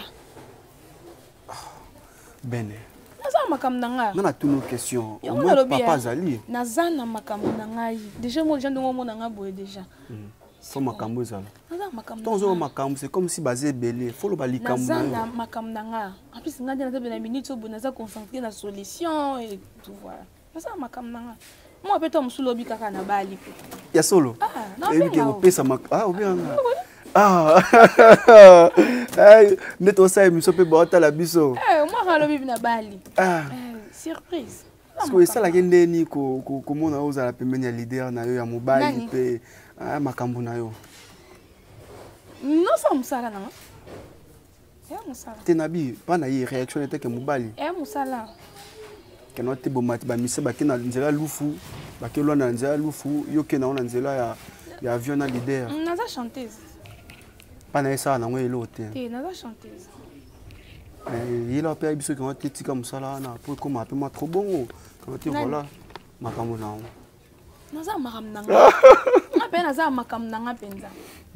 bene naza makam nanga na toutes nos questions au moins papa azali naza na makam nanga déjà moi gens ndongo mona nga boye déjà faut makambo ezala naza makam nanga tonzo makambo c'est comme si basé belé faut le balikambo naza na makam nanga en plus nga naza na minute so naza concentré na solution et tout voilà naza makam nanga moi peut tom sulobi kaka na bali pe ya solo et que opesa ou bien neto sa émission pe bota la biso moi ralobi na bali surprise parce que ça la kende ni ko mona oza la pembeni ya leader na yo ya mobile pe makambo na yo non ça musala na ya musala tenabi pa na yi réaction était que mobile musala que no te bomati ba mise ba kena nzela lufu ba ke lwana nzela lufu yo ke na ona nzela ya avion na leader naza chanteuse pana esa na ngwe lo te naza chanteuse il a payé biso quand tu tika musala na pour comme un peu moins trop bon quand tu voilà makambo na naza makam nanga ngape naza makam nanga penza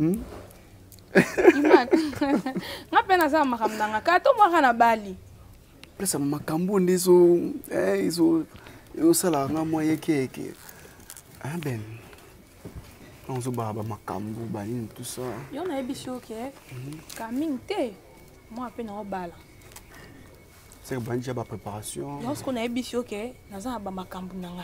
ngape naza makam nanga ka to mwaka na bali plus makambo ndizo izo sala nga moye keke ben on se baba makambo bali tout ça yo na ebisho ke kaming te moi pe na obala c'est que banja ba préparation lorsqu'on a ebisho ke naza ba makambo nanga.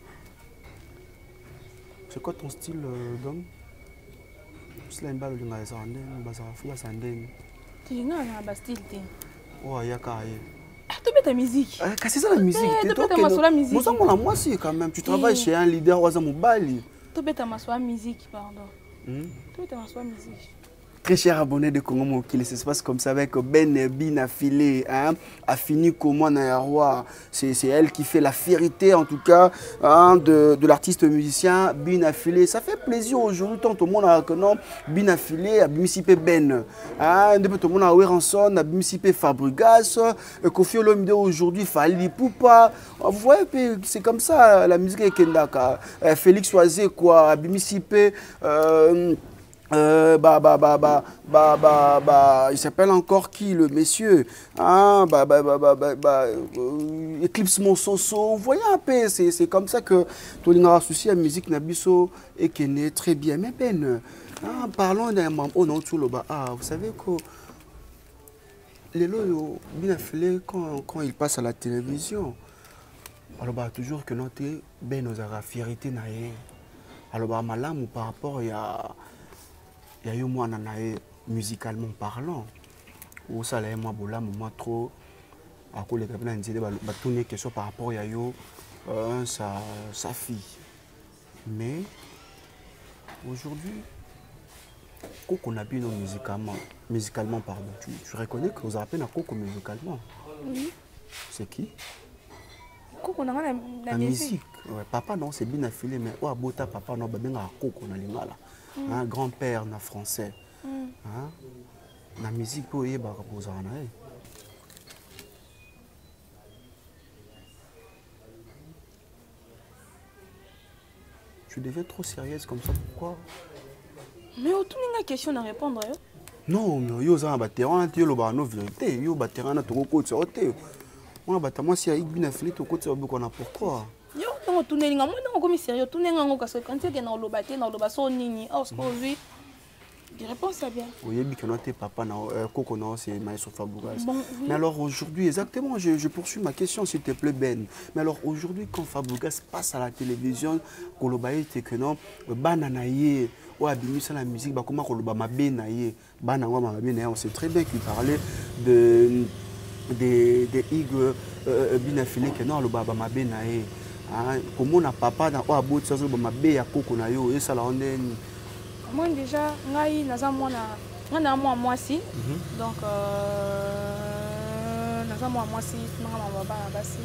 C'est quoi ton style d'homme? C'est un bal de la sandé, la sandé. Tu es un style. Oh, il y a carré. Tu mets ta musique. C'est ça la musique. Tu mets ta musique. Moi aussi quand même. Tu travailles chez un leader ou à Mobali. Tu mets ta musique, pardon. Tu mets ta musique. Très cher abonné de Congo Mokili, ça se passe comme ça avec Ben Bin affilé, hein, a fini comme moi Nayarwa. C'est elle qui fait la fierté en tout cas hein, de l'artiste musicien Bin affilé. Ça fait plaisir aujourd'hui tant tout le monde a reconnu Bin affilé, a Bimisipe Ben, hein, depuis tout le monde a Weranson, a Bimisipe Fabregas, Kofi Olomide aujourd'hui Fali Poupa. Vous voyez, c'est comme ça la musique est Kendaka. Félix Oisé quoi, a Bimisipe. Il s'appelle encore qui le monsieur hein, Eclipse Monsoso. Vous voyez un peu, c'est comme ça que tout le monde a associé à la musique Nabiso et qui est très bien. Mais Ben, hein, parlons d'un membre. Oh non, tout le bas. Ah, vous savez que les loyaux, bien affilés quand il passe à la télévision. Alors bah toujours que notre Ben nous a fierté naïe. Alors bah malam par rapport il y a eu moi musicalement parlant où ça là moi bola moi trop à cause les cabinets disait tourner question par rapport il y a eu sa fille mais aujourd'hui qu'on a bien musicalement pardon tu reconnais que vous appelez un coco musicalement oui c'est qui coco la musique ouais, papa non c'est bien affilé mais oh abota papa non ben un coco na lingala un grand-père na français hein la musique pour y reposer en tu deviens trop sérieuse comme ça pourquoi mais autour d'une question à répondre non mais yo ça ba terrain tu le ba no vérité yo ba terrain na to ko tsote moi ba tama si avec bien affilé to ko tsote na pourquoi yo non tourner nga moi non comme sérieux tourner nga ngo parce que quand tu es dans le bâté dans le basso nini oh ce qu'on vit des réponses à bien oui bien que notre papa na coco non c'est Maestro Fabregas bon, oui. Mais alors aujourd'hui exactement je poursuis ma question s'il te plaît Ben mais alors aujourd'hui quand Fabregas passe à la télévision kolobaye te que non bananaye ou abimisa la musique bah comment koloba mabe naye banangwa mabe naye on sait très bien qu'il parlait des Igor binafilé que non le baba mabe naye comment on a papa dans au abot ça le mabe ya koko na yo et ça la on moi déjà ngai naza moi moi si donc naza moi si maman baba basi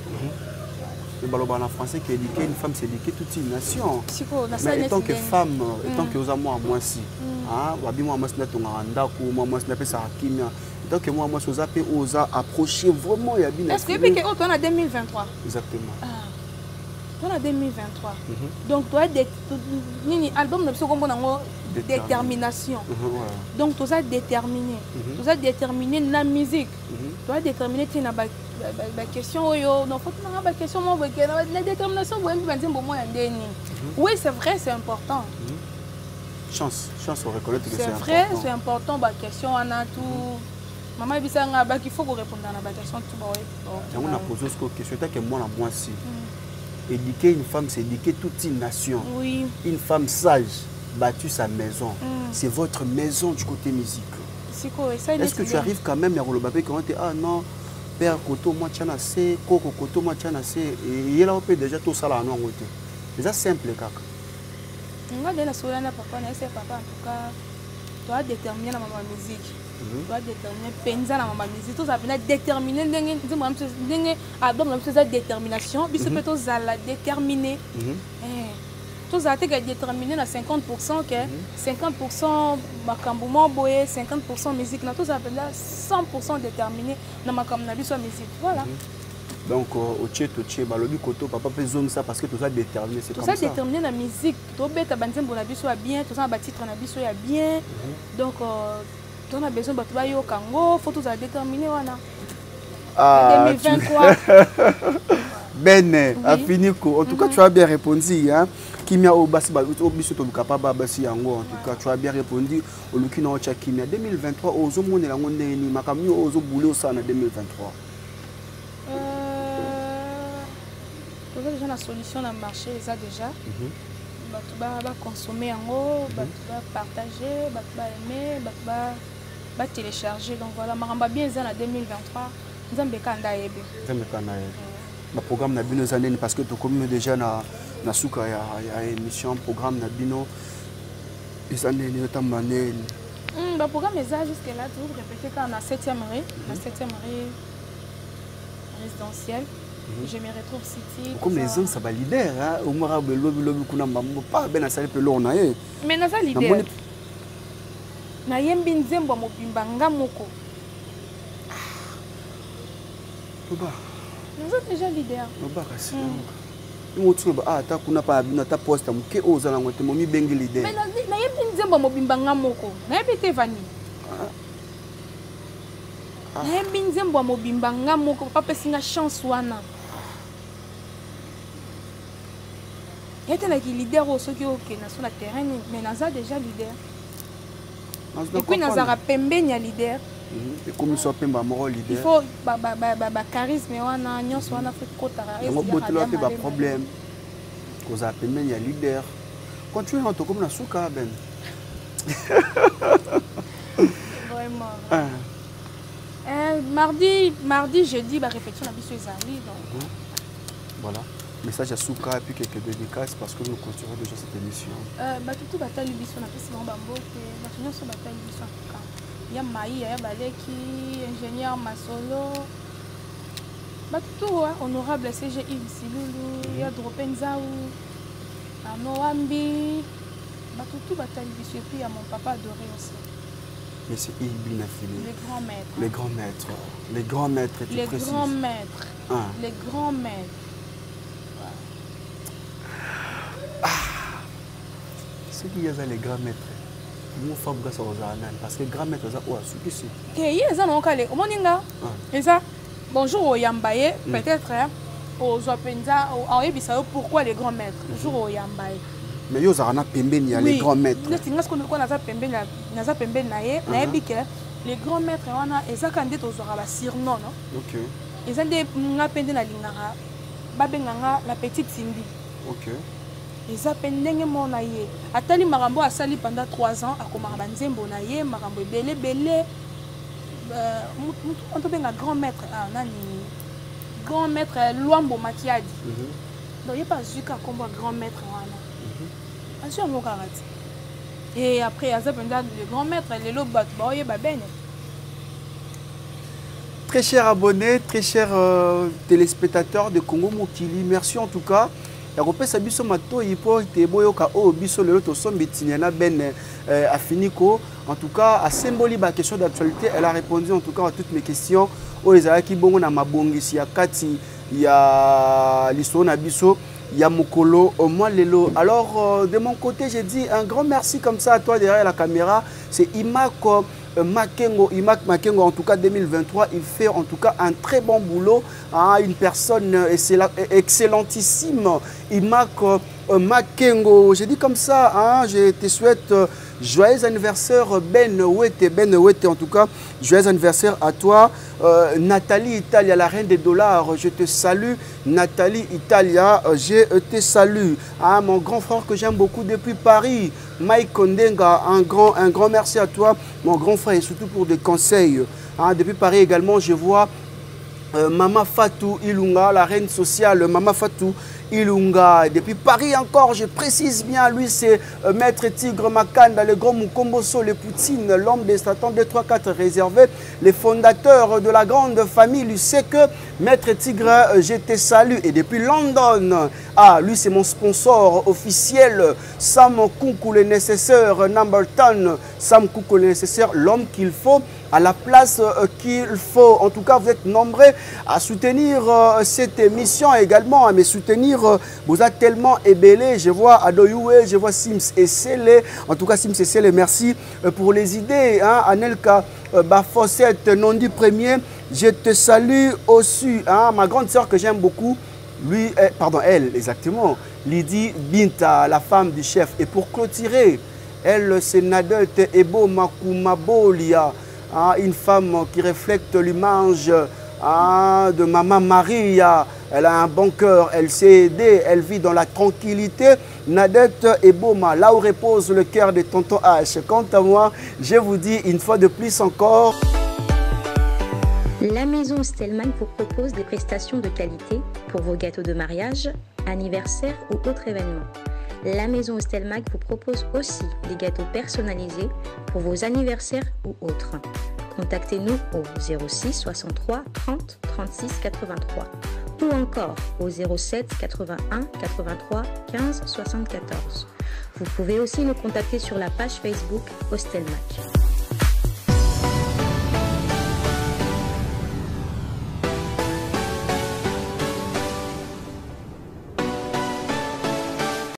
le baloba en français qui éduquer une femme c'est éduquer toute une nation mais tant que femme tant que aux moi si ah wabi moi si na tonga ndako moi si na pesa kimia tant que moi si ozape oza approcher vraiment ya bien est-ce que puis que on a 2023 exactement on a 2023 donc toi nini album na biso kombo nango détermination donc tu as déterminé la musique tu as déterminé tu na ba question yo non faut na ba question mo la détermination bo mbi banzembo mo ya ndeni oui c'est vrai c'est important chance on reconnaître que c'est important c'est vrai c'est important ba question on a tout maman bisanga ba qu'il faut qu'on réponde à la question tout ba oui on a posé ce question que moi na moi si éduquer une femme, c'est éduquer toute une nation. Oui. Une femme sage, battue sa maison. C'est votre maison du côté musique. Est-ce que tu arrives quand même à Rolobabé quand tu dis ah non, père Koto, moi tiens assez, Coco Koto, moi tiens assez, et il y a déjà tout ça là en côté. C'est ça simple, caca. Moi, de la soirée, papa, c'est papa en tout cas, tu as déterminé la maman musique. Tu dois déterminer penza na mama musique tout ça venait déterminer ndenge album na ça détermination puis c'est plutôt ça la déterminer tout ça te déterminer na 50% que 50% makambo mo boye 50% musique na tout ça appelle 100% déterminé na makambo na biso musique voilà donc au tché balobi koto papa peut zone ça parce que tout ça déterminé c'est comme ça tout ça déterminé la musique to beta banzembo na biso ya bien tout ça ba titre na biso ya bien donc on a besoin de battre au Congo, faut tout ça déterminer wana. 2023. Ben, a fini quoi. En tout cas, tu as bien répondu hein. Kimia au basi au biso to kapaba basi yango en tout cas, tu as bien répondu au lukina o cha kimia 2023 ozo mone la ngonde ni makamio ozo boulé au sana 2023. Déjà la solution dans le marché ça déjà. Tu vas consommer yango, tu vas partager, tu vas aimer, tu vas télécharger. Donc voilà, maramba bien en 2023. Nous avons le programme Nabino Zanen parce que tu connais déjà na souka ya émission programme Nabino. Les années Le programme est là jusqu'à là, toujours répété quand on a 7e rue, la 7e rue résidentielle. Je me retrouve City. Comme les gens, ça va leader. Au moins, le lobby, pas bien à salir peu long. Mais nous sommes leader. Na yembi nzembo mobimba ngamoko. Nous sommes déjà leader. Ta kuna pa na ta poste muke ozala ngote momi bengi leader. Mais na yembi nzembo mobimba ngamoko. Na yembi te vani. Na yembi nzembo mobimba ngamoko papa singa chance wana. Yete la leader au soki ok na sur la terrain mais naza déjà leader. Et puis nazara pembe nya leader. Et comme ça pemba moro leader. Il faut ba charisme wana nyonso wana fait kotara. On va pas problème. Cause a pembe nya leader. Continue en tout comme na souka ben. Vraiment. Mardi, jeudi, bah répétition la biso ezali donc. Voilà. Message à Souka et puis quelques dédicaces parce que nous continuerons déjà cette émission. Tout bataille biso na pesi mon bambo que batunya so bataille biso en tout cas. Il y a Maï, il y a Baleki, ingénieur Masolo. Tout honorable CG Yves Silulu, il y a Dropenzaou, Anoambi. Tout bataille biso et puis il y a mon papa adoré aussi. Mais c'est Yves Binafili. Les grands maîtres. Les grands maîtres. Les grands maîtres. Les grands maîtres. Les grands maîtres. Ce qui y a les grands maîtres. Mon femme ça aux ananas parce que grands maîtres ça ou à souci. Et ils ont encore les moninga. Et ça bonjour au Yambaye peut-être aux Zopenza au Ebisa pourquoi les grands maîtres bonjour au Yambaye. Mais yo za na pembe ni les grands maîtres. Le tinga ce qu'on a za pembe na ye na ebike les grands maîtres wana ezaka ndé tozora ba surnom non. OK. Ezande nga pende na lingara babenganga la petite Cindy. OK. Les appendenge mon aïe. Atali Marambo a sali pendant 3 ans. A Komaraba Nzembo na ye. Marambo belé belé. On peut bien un grand maître. Grand maître Luambo Matiadi. Donc il n'y a pas Zuka comme grand maître. Assuré mon karate. Et après, il y a le grand maître. Les lots battent. Bah, il ben. Très chers abonnés, très chers téléspectateurs de Congo Mokili, merci en tout cas. La repère biso mato ipo te boyoka o biso le to sombetinyana ben afiniko en tout cas à symboli ba question d'actualité elle a répondu en tout cas à toutes mes questions o ezalaki bongo na mabongisi ya kati ya liso na biso ya mokolo au moins lelo. Alors de mon côté j'ai dit un grand merci comme ça à toi derrière la caméra, c'est Imako Imak Makengo, en tout cas 2023, il fait en tout cas un très bon boulot. Une personne excellentissime. Imak Makengo, j'ai dit comme ça, je te souhaite joyeux anniversaire Ben Wete, en tout cas, joyeux anniversaire à toi. Nathalie Italia, la reine des dollars, je te salue. Nathalie Italia, je te salue. Mon grand frère que j'aime beaucoup depuis Paris, Mike Kondenga, un grand merci à toi, mon grand frère, et surtout pour des conseils. Depuis Paris également, je vois Mama Fatou Ilunga, la reine sociale, Mama Fatou Ilunga. Depuis Paris encore, je précise bien, lui c'est Maître Tigre Makanda, le grand Mukomboso, le Poutine, l'homme des Satan 2, 3, 4 réservés, les fondateurs de la grande famille. Lui c'est que Maître Tigre, je te salue. Et depuis London, lui c'est mon sponsor officiel, Sam Koukou le nécessaire, number 10, Sam Koukou le nécessaire, l'homme qu'il faut à la place qu'il faut. En tout cas, vous êtes nombreux à soutenir cette émission également, à me soutenir. Vous êtes tellement ébellés. Je vois Adoyoué, je vois Sims et Sele. En tout cas, Sims et Sele, merci pour les idées. Anelka Bafossette, non du premier, je te salue aussi. Ma grande sœur que j'aime beaucoup, elle, exactement, Lydie Binta, la femme du chef. Et pour clôturer, elle, c'est Nadette Ebo Makumabolia. Une femme qui reflète l'image de Maman Maria. Elle a un bon cœur, elle s'est aidée, elle vit dans la tranquillité. Nadette Eboma, là où repose le cœur de Tonton H. Quant à moi, je vous dis une fois de plus encore. La maison Stelman vous propose des prestations de qualité pour vos gâteaux de mariage, anniversaire ou autres événements. La maison Hostelmac vous propose aussi des gâteaux personnalisés pour vos anniversaires ou autres. Contactez-nous au 06 63 30 36 83 ou encore au 07 81 83 15 74. Vous pouvez aussi nous contacter sur la page Facebook Hostelmac.